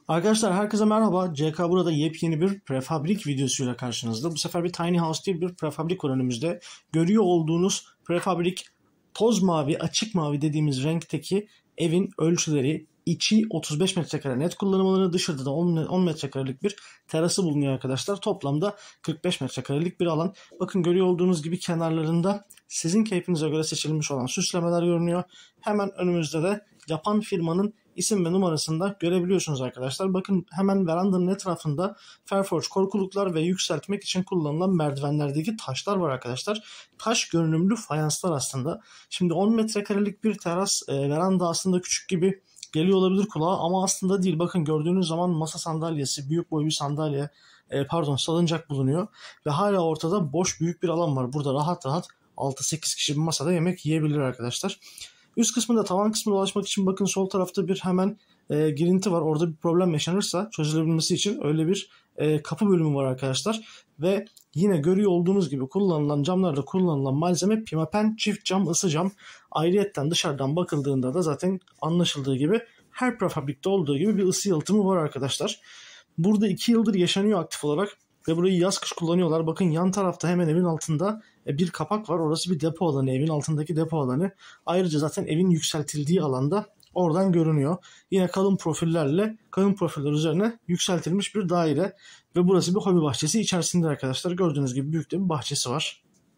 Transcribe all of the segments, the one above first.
Arkadaşlar herkese merhaba. CK burada yepyeni bir prefabrik videosuyla karşınızda. Bu sefer bir tiny house değil bir prefabrik var önümüzde. Görüyor olduğunuz prefabrik toz mavi, açık mavi dediğimiz renkteki evin ölçüleri, içi 35 metrekare net kullanım alanı, dışarıda da 10 metrekarelik bir terası bulunuyor arkadaşlar. Toplamda 45 metrekarelik bir alan. Bakın görüyor olduğunuz gibi kenarlarında sizin keyfinize göre seçilmiş olan süslemeler görünüyor. Hemen önümüzde de yapan firmanın isim ve numarasını da görebiliyorsunuz arkadaşlar. Bakın hemen verandanın etrafında Fairforge korkuluklar ve yükseltmek için kullanılan merdivenlerdeki taşlar var arkadaşlar. Taş görünümlü fayanslar aslında. Şimdi 10 metrekarelik bir teras veranda aslında küçük gibi geliyor olabilir kulağa ama aslında değil. Bakın gördüğünüz zaman masa sandalyesi, büyük boy bir sandalye, salıncak bulunuyor. Ve hala ortada boş büyük bir alan var. Burada rahat rahat 6-8 kişi bir masada yemek yiyebilir arkadaşlar. Üst kısmında tavan kısmına ulaşmak için bakın sol tarafta bir hemen girinti var. Orada bir problem yaşanırsa çözülebilmesi için öyle bir kapı bölümü var arkadaşlar. Ve yine görüyor olduğunuz gibi kullanılan camlarda kullanılan malzeme pimapen çift cam, ısı cam. Ayrıyetten dışarıdan bakıldığında da zaten anlaşıldığı gibi her prefabrikte olduğu gibi bir ısı yalıtımı var arkadaşlar. Burada 2 yıldır yaşanıyor aktif olarak. Ve burayı yaz kış kullanıyorlar. Bakın yan tarafta hemen evin altında bir kapak var. Orası bir depo alanı. Evin altındaki depo alanı. Ayrıca zaten evin yükseltildiği alanda oradan görünüyor. Yine kalın profiller üzerine yükseltilmiş bir daire. Ve burası bir hobi bahçesi içerisinde arkadaşlar. Gördüğünüz gibi büyük de bir bahçesi var.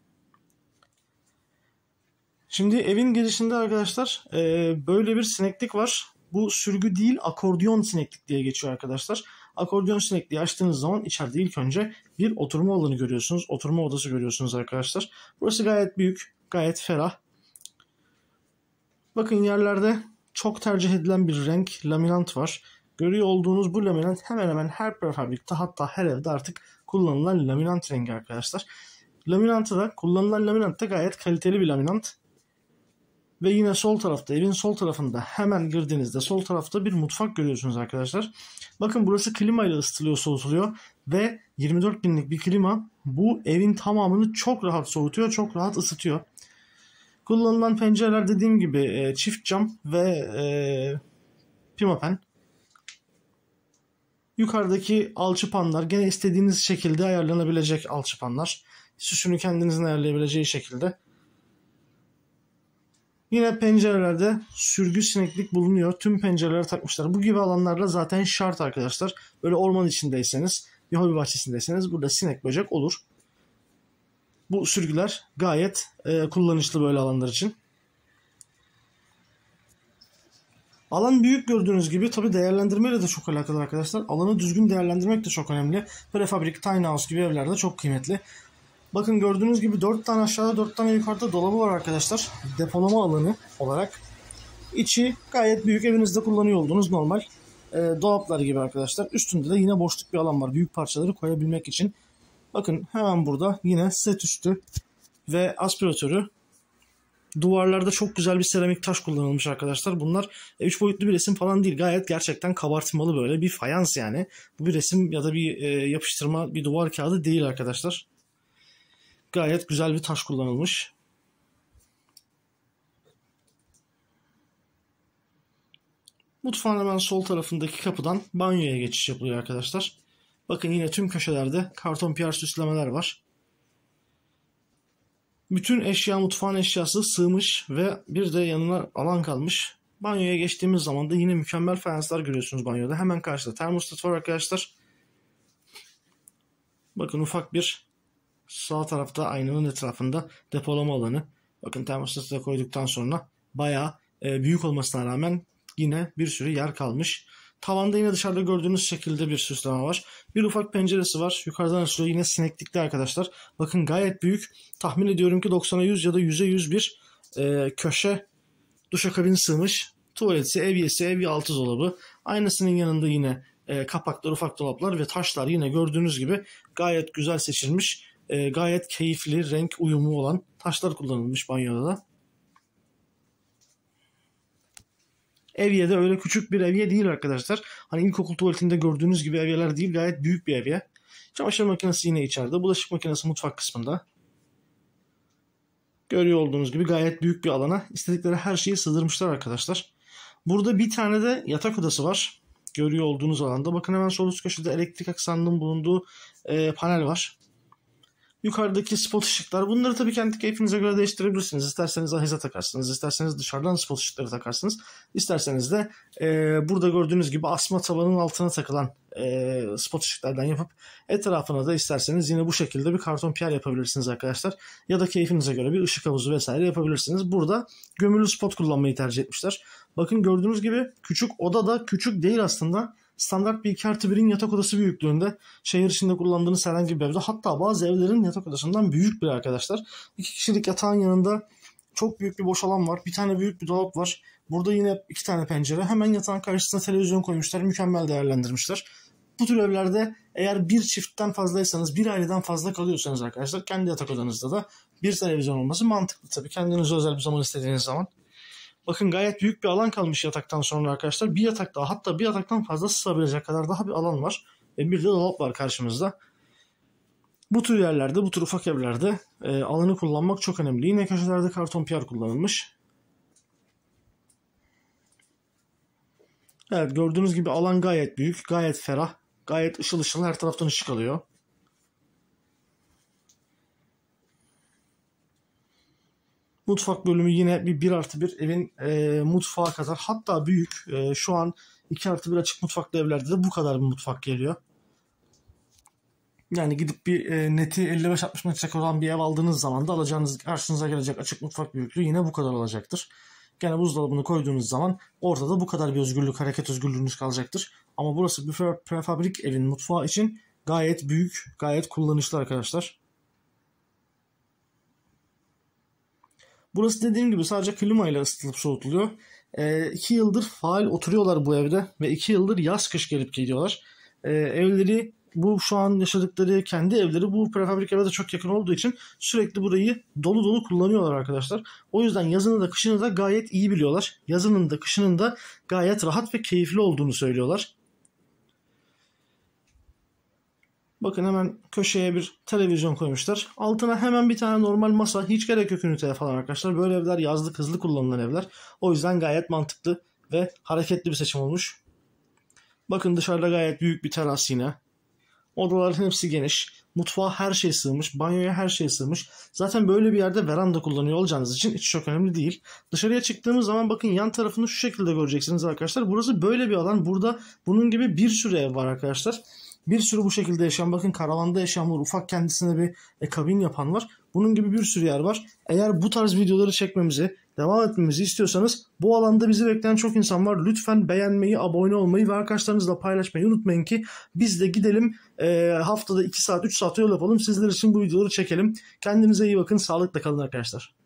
Şimdi evin girişinde arkadaşlar böyle bir sineklik var. Bu sürgü değil, akordiyon sineklik diye geçiyor arkadaşlar. Akordiyon sinekliği açtığınız zaman içeride ilk önce bir oturma alanı görüyorsunuz. Oturma odası görüyorsunuz arkadaşlar. Burası gayet büyük, gayet ferah. Bakın yerlerde çok tercih edilen bir renk laminant var. Görüyor olduğunuz bu laminant hemen hemen her prefabrikte, hatta her evde artık kullanılan laminant rengi arkadaşlar. Kullanılan laminant da gayet kaliteli bir laminant. Ve yine sol tarafta, evin sol tarafında hemen girdiğinizde sol tarafta bir mutfak görüyorsunuz arkadaşlar. Bakın burası klima ile ısıtılıyor, soğutuluyor ve 24 binlik bir klima bu evin tamamını çok rahat soğutuyor, çok rahat ısıtıyor. Kullanılan pencereler dediğim gibi çift cam ve pimapen. Yukarıdaki alçıpanlar gene istediğiniz şekilde ayarlanabilecek alçıpanlar. Süsünü kendinizin ayarlayabileceği şekilde. Yine pencerelerde sürgü sineklik bulunuyor. Tüm pencerelere takmışlar. Bu gibi alanlarla zaten şart arkadaşlar. Böyle orman içindeyseniz, bir hobi bahçesindeyseniz burada sinek böcek olur. Bu sürgüler gayet kullanışlı böyle alanlar için. Alan büyük gördüğünüz gibi, tabi değerlendirmeyle de çok alakalı arkadaşlar. Alanı düzgün değerlendirmek de çok önemli. Prefabrik, tiny house gibi evlerde çok kıymetli. Bakın gördüğünüz gibi 4 tane aşağıda 4 tane yukarıda dolabı var arkadaşlar. Depolama alanı olarak. İçi gayet büyük, evinizde kullanıyor olduğunuz normal dolaplar gibi arkadaşlar. Üstünde de yine boşluk bir alan var. Büyük parçaları koyabilmek için. Bakın hemen burada yine set üstü ve aspiratörü. Duvarlarda çok güzel bir seramik taş kullanılmış arkadaşlar. Bunlar 3 boyutlu bir resim falan değil. Gayet gerçekten kabartmalı böyle bir fayans yani. Bu bir resim ya da bir yapıştırma bir duvar kağıdı değil arkadaşlar. Gayet güzel bir taş kullanılmış. Mutfağın hemen sol tarafındaki kapıdan banyoya geçiş yapılıyor arkadaşlar. Bakın yine tüm köşelerde karton piyer süslemeler var. Bütün eşya, mutfağın eşyası sığmış ve bir de yanına alan kalmış. Banyoya geçtiğimiz zaman da yine mükemmel fayanslar görüyorsunuz banyoda. Hemen karşıda termostat var arkadaşlar. Bakın ufak bir sağ tarafta aynanın etrafında depolama alanı. Bakın termostatı da koyduktan sonra bayağı büyük olmasına rağmen yine bir sürü yer kalmış. Tavanda yine dışarıda gördüğünüz şekilde bir süsleme var. Bir ufak penceresi var. Yukarıdan açılıyor. Yine sineklikli arkadaşlar. Bakın gayet büyük. Tahmin ediyorum ki 90'a 100 ya da 100'e 100 bir köşe duşakabin sığmış. Tuvaleti, evyesi, evye altı dolabı. Aynısının yanında yine kapaklar, ufak dolaplar ve taşlar yine gördüğünüz gibi gayet güzel seçilmiş. Gayet keyifli, renk uyumu olan taşlar kullanılmış banyoda da. Evye de öyle küçük bir evye değil arkadaşlar. Hani ilkokul tuvaletinde gördüğünüz gibi evyeler değil, gayet büyük bir evye. Çamaşır makinesi yine içeride. Bulaşık makinesi mutfak kısmında. Görüyor olduğunuz gibi gayet büyük bir alana istedikleri her şeyi sığdırmışlar arkadaşlar. Burada bir tane de yatak odası var. görüyor olduğunuz alanda. Bakın hemen sol üst köşede elektrik aksamının bulunduğu panel var. Yukarıdaki spot ışıklar. Bunları tabii kendi keyfinize göre değiştirebilirsiniz. İsterseniz ahize takarsınız. İsterseniz dışarıdan spot ışıkları takarsınız. İsterseniz de burada gördüğünüz gibi asma tabanın altına takılan spot ışıklardan yapıp etrafına da isterseniz yine bu şekilde bir karton piyer yapabilirsiniz arkadaşlar. Ya da keyfinize göre bir ışık havuzu vesaire yapabilirsiniz. Burada gömülü spot kullanmayı tercih etmişler. Bakın gördüğünüz gibi küçük oda da küçük değil aslında. Standart bir 2+1'in yatak odası büyüklüğünde, şehir içinde kullandığınız herhangi bir evde, hatta bazı evlerin yatak odasından büyük bir arkadaşlar. 2 kişilik yatağın yanında çok büyük bir boş alan var. Bir tane büyük bir dolap var. Burada yine 2 tane pencere. Hemen yatağın karşısına televizyon koymuşlar. Mükemmel değerlendirmişler. Bu tür evlerde eğer bir çiftten fazlaysanız, bir aileden fazla kalıyorsanız arkadaşlar, kendi yatak odanızda da bir televizyon olması mantıklı tabii. Kendinize özel bir zaman istediğiniz zaman. Bakın gayet büyük bir alan kalmış yataktan sonra arkadaşlar. Bir yatak daha, hatta bir yataktan fazla sığabilecek kadar daha bir alan var. Ve bir de dolap var karşımızda. Bu tür yerlerde, bu tür ufak evlerde alanı kullanmak çok önemli. Yine köşelerde karton piyer kullanılmış. Evet, gördüğünüz gibi alan gayet büyük, gayet ferah, gayet ışıl ışıl, her taraftan ışık alıyor. Mutfak bölümü yine bir 1+1 evin mutfağı kadar, hatta büyük. Şu an 2+1 açık mutfaklı evlerde de bu kadar bir mutfak geliyor. Yani gidip bir neti 55-60 metrekare olan bir ev aldığınız zaman da alacağınız, karşınıza gelecek açık mutfak büyüklüğü yine bu kadar olacaktır. Gene buzdolabını koyduğunuz zaman ortada bu kadar bir özgürlük, hareket özgürlüğünüz kalacaktır. Ama burası bir prefabrik evin mutfağı için gayet büyük, gayet kullanışlı arkadaşlar. Burası dediğim gibi sadece klima ile ısıtılıp soğutuluyor. 2 yıldır faal oturuyorlar bu evde ve 2 yıldır yaz kış gelip gidiyorlar. Evleri, bu şu an yaşadıkları kendi evleri bu prefabrik eve de çok yakın olduğu için sürekli burayı dolu dolu kullanıyorlar arkadaşlar. O yüzden yazını da kışını da gayet iyi biliyorlar. Yazının da kışının da gayet rahat ve keyifli olduğunu söylüyorlar. Bakın hemen köşeye bir televizyon koymuşlar. Altına hemen bir tane normal masa. Hiç gerek yok üniteye falan arkadaşlar. Böyle evler yazlık hızlı kullanılan evler. O yüzden gayet mantıklı ve hareketli bir seçim olmuş. Bakın dışarıda gayet büyük bir teras yine. Odaların hepsi geniş. Mutfağa her şey sığmış. Banyoya her şey sığmış. Zaten böyle bir yerde veranda kullanıyor olacağınız için hiç çok önemli değil. Dışarıya çıktığımız zaman bakın yan tarafını şu şekilde göreceksiniz arkadaşlar. Burası böyle bir alan. Burada bunun gibi bir sürü ev var arkadaşlar. Bir sürü bu şekilde yaşayan, bakın karavanda yaşayan var. Ufak kendisine bir kabin yapan var. Bunun gibi bir sürü yer var. Eğer bu tarz videoları çekmemizi, devam etmemizi istiyorsanız, bu alanda bizi bekleyen çok insan var. Lütfen beğenmeyi, abone olmayı ve arkadaşlarınızla paylaşmayı unutmayın ki biz de gidelim haftada 2 saat 3 saat yol yapalım. Sizler için bu videoları çekelim. Kendinize iyi bakın. Sağlıkla kalın arkadaşlar.